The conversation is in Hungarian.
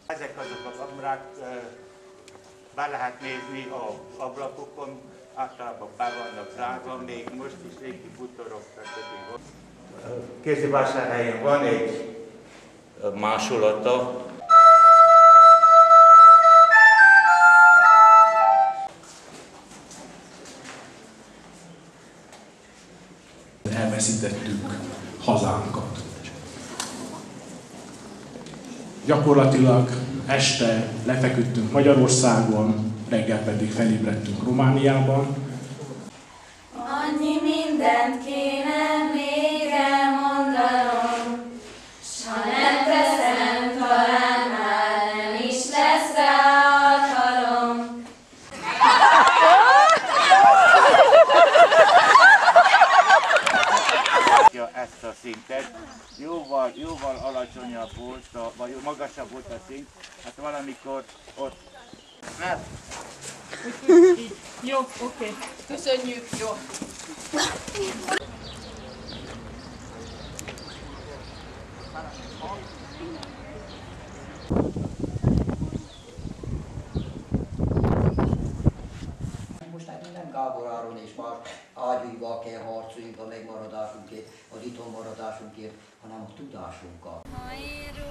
Ezek azok a kamerák, be lehet nézni az ablakokon, általában be vannak zárva, még most is régi bútorok, stb. Kézdivásárhelyen van egy másolata. Elveszítettük hazánkat. Gyakorlatilag este lefeküdtünk Magyarországon, reggel pedig felébredtünk Romániában. Annyi mindent kéne még elmondanom, s ha nem teszem, talán már nem is lesz rá alkalom. Ezt a szintet, jóval alacsonyabb volt, vagy magasabb volt a szint, hát valamikor ott. Hát. Jó, oké. Köszönjük, jó. Most hát nem Gábor Áron és más ágyúival kell harcoljunk a megmaradásunkért, az itthon maradásunkért, hanem a tudásunkkal.